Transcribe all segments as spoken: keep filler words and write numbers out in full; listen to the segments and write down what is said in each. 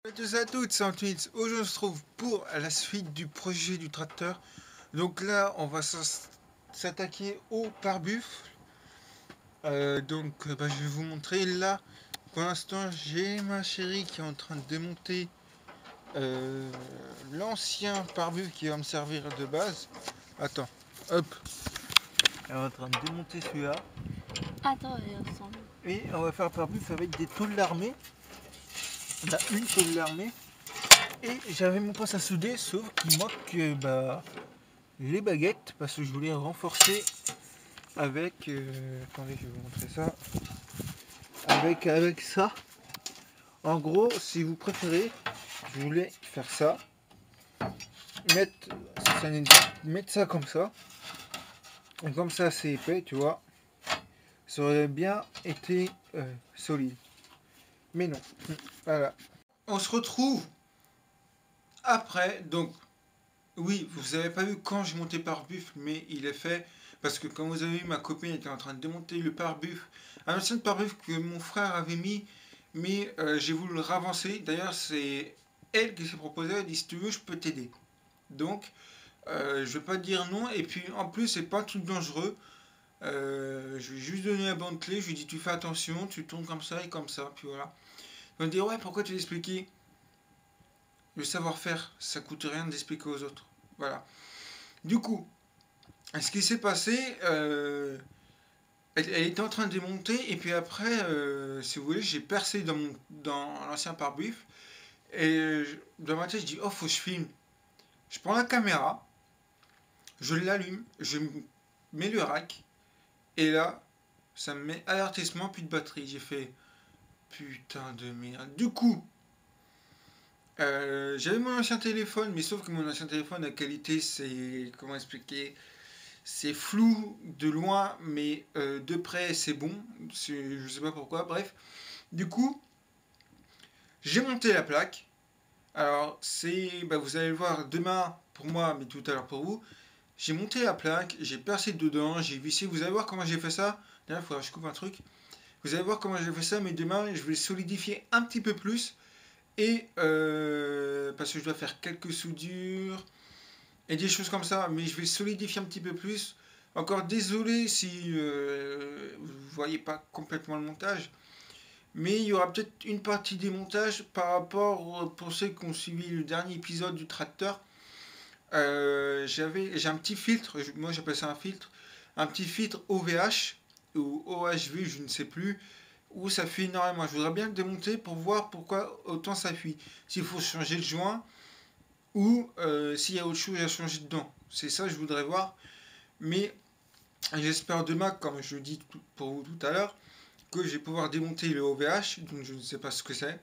Salut à tous et à toutes, c'est Antoine. Aujourd'hui on se trouve pour la suite du projet du tracteur. Donc là on va s'attaquer au pare-buffle. Euh, donc bah, je vais vous montrer là. Pour l'instant j'ai ma chérie qui est en train de démonter euh, l'ancien pare-buffle qui va me servir de base. Attends, hop. Elle est en train de démonter celui-là. Attends, il ressemble. Et on va faire pare-buffle avec des tôles d'armée. On a une tôle d'armée. Et j'avais mon pince à souder, sauf qu'il manque euh, bah, les baguettes, parce que je voulais renforcer avec... Euh, attendez, je vais vous montrer ça. Avec, avec ça. En gros, si vous préférez, je voulais faire ça. Mettre ça, mettre ça comme ça. Et comme ça, c'est épais, tu vois. Ça aurait bien été euh, solide. Mais non. Voilà. On se retrouve après, donc... Oui, vous n'avez pas vu quand j'ai monté pare-buffle, mais il est fait. Parce que comme vous avez vu, ma copine était en train de démonter le pare-buffle. Un ancien pare-buffle que mon frère avait mis, mais euh, j'ai voulu le ravancer. D'ailleurs, c'est elle qui s'est proposée. Elle dit si tu veux, je peux t'aider. Donc, euh, je vais pas dire non. Et puis, en plus, c'est pas un truc dangereux. Euh, je lui ai juste donné la bande clé. Je lui ai dit tu fais attention, tu tournes comme ça et comme ça. Puis voilà. Il va me dire ouais, pourquoi tu l'expliquais? Le savoir-faire, ça coûte rien d'expliquer aux autres. Voilà. Du coup, ce qui s'est passé, euh, elle, elle était en train de démonter, et puis après, euh, si vous voulez, j'ai percé dans, mon, dans l'ancien pare-buffle, et je, dans ma tête, je dis, oh, faut que je filme. Je prends la caméra, je l'allume, je mets le rack, et là, ça me met avertissement, plus de batterie. J'ai fait, putain de merde. Du coup, Euh, j'avais mon ancien téléphone, mais sauf que mon ancien téléphone, la qualité, c'est... Comment expliquer? C'est flou de loin, mais euh, de près, c'est bon. Je sais pas pourquoi, bref. Du coup, j'ai monté la plaque. Alors, c'est... Bah, vous allez le voir demain pour moi, mais tout à l'heure pour vous. J'ai monté la plaque, j'ai percé dedans, j'ai vissé. Vous allez voir comment j'ai fait ça. D'ailleurs, il faudra que je coupe un truc. Vous allez voir comment j'ai fait ça, mais demain, je vais solidifier un petit peu plus. Et euh, parce que je dois faire quelques soudures et des choses comme ça, mais je vais solidifier un petit peu plus. Encore désolé si euh, vous ne voyez pas complètement le montage, mais il y aura peut-être une partie des montages par rapport, pour ceux qui ont suivi le dernier épisode du tracteur. Euh, j'avais, j'ai un petit filtre, moi j'appelle ça un filtre, un petit filtre O V H ou O H V, je ne sais plus, où ça fuit énormément. Je voudrais bien le démonter pour voir pourquoi autant ça fuit. S'il faut changer le joint ou euh, s'il y a autre chose à changer dedans. C'est ça que je voudrais voir. Mais j'espère demain, comme je le dis pour vous tout à l'heure, que je vais pouvoir démonter le O V H. Donc je ne sais pas ce que c'est.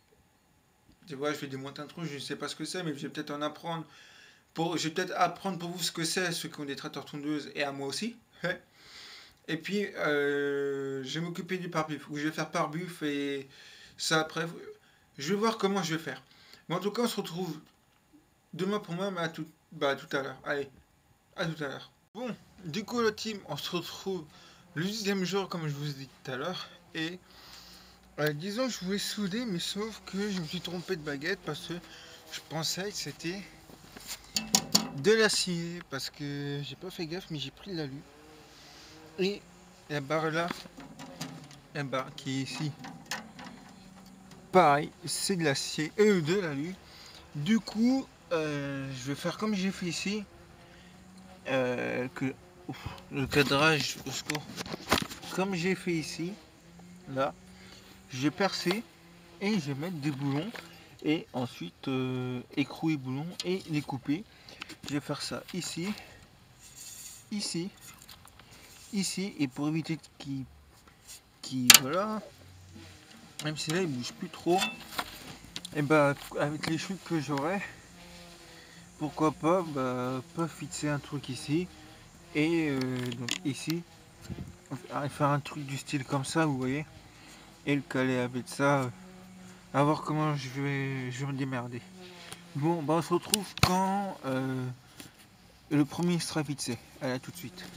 Tu vois, je vais démonter un truc, je ne sais pas ce que c'est, mais je vais peut-être en apprendre. Pour, je vais peut-être apprendre pour vous ce que c'est, ceux qui ont des tracteurs tondeuses, et à moi aussi. Et puis, euh, je vais m'occuper du pare-buffle, où je vais faire pare-buffle et ça après. Je vais voir comment je vais faire. Mais en tout cas, on se retrouve demain pour moi, mais à tout, bah, à tout à l'heure. Allez, à tout à l'heure. Bon, du coup, le team, on se retrouve le deuxième jour, comme je vous ai dit tout à l'heure. Et euh, disons que je voulais souder, mais sauf que je me suis trompé de baguette parce que je pensais que c'était de l'acier. Parce que j'ai pas fait gaffe, mais j'ai pris de l'alu. Et la barre là, la barre qui est ici, pareil, c'est de l'acier et de l'alu. Du coup, euh, je vais faire comme j'ai fait ici. Euh, que ouf, le cadrage au secours. Comme j'ai fait ici, là, j'ai percé et je vais mettre des boulons et ensuite euh, écrouer boulons et les couper. Je vais faire ça ici, ici, ici et pour éviter qu'il, qu'il voilà. Même si là il bouge plus trop, et bah avec les chutes que j'aurai, pourquoi pas bah, pas fixer un truc ici et euh, donc ici faire un truc du style comme ça, vous voyez, et le caler avec ça, euh, à voir comment je vais je vais me démerder. Bon bah on se retrouve quand euh, le premier sera fixé. Allez, à tout de suite.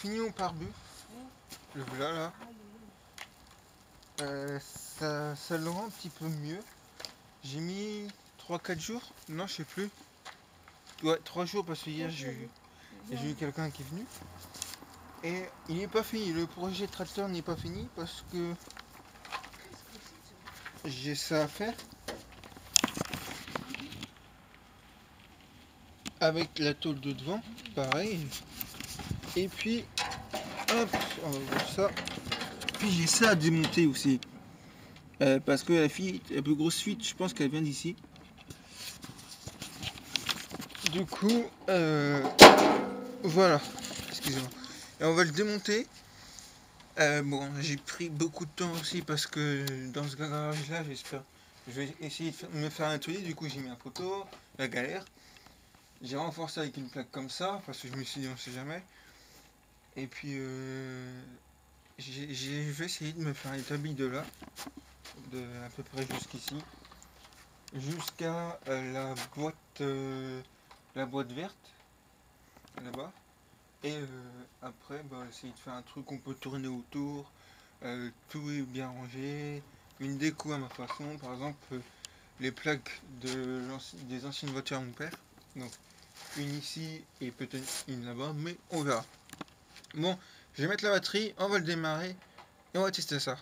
fini mon pare-buff. Le voilà là. Euh, ça, ça le rend un petit peu mieux. J'ai mis trois quatre jours. Non, je sais plus. Ouais, trois jours parce que hier j'ai eu, j'ai eu quelqu'un qui est venu. Et il n'est pas fini. Le projet tracteur n'est pas fini parce que j'ai ça à faire. Avec la tôle de devant, pareil. Et puis, hop, on va voir ça. Puis j'ai ça à démonter aussi. Euh, parce que la fuite, la plus grosse fuite, je pense qu'elle vient d'ici. Du coup, euh, voilà. Excusez-moi. Et on va le démonter. Euh, bon, j'ai pris beaucoup de temps aussi parce que dans ce garage-là, j'espère. Je vais essayer de me faire un atelier. Du coup, j'ai mis un poteau, la galère. J'ai renforcé avec une plaque comme ça parce que je me suis dit on sait jamais. Et puis euh, j'ai, j'ai, je vais essayer de me faire un établi de là, de à peu près jusqu'ici, jusqu'à euh, la boîte, euh, la boîte verte là-bas. Et euh, après, bah, essayer de faire un truc qu'on peut tourner autour. Euh, tout est bien rangé, une déco à ma façon. Par exemple, euh, les plaques de des anciennes voitures à mon père. Donc une ici et peut-être une là-bas, mais on verra. Bon, je vais mettre la batterie, on va le démarrer et on va tester ça.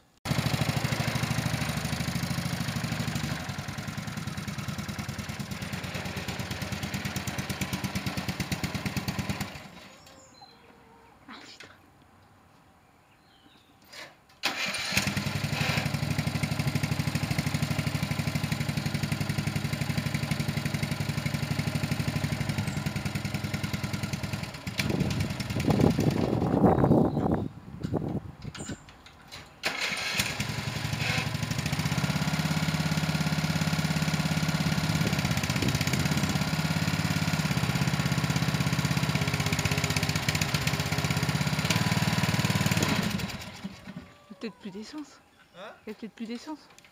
Peut-être plus d'essence. Hein? Il y a peut-être plus d'essence.